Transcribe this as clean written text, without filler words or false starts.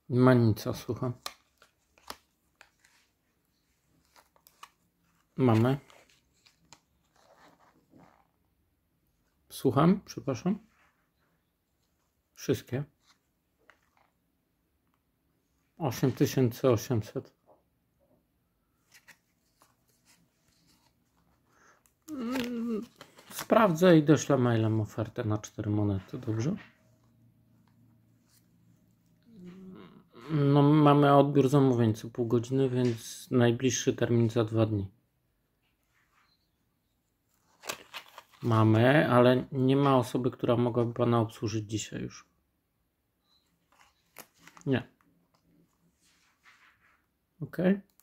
Manica, słucham. Mamy. Słucham, przepraszam. Wszystkie. 8800. Sprawdzę i doślę mailem ofertę na 4 monety, dobrze? No, mamy odbiór zamówień co pół godziny, więc najbliższy termin za 2 dni. Mamy, ale nie ma osoby, która mogłaby Pana obsłużyć dzisiaj już. Nie. Ok.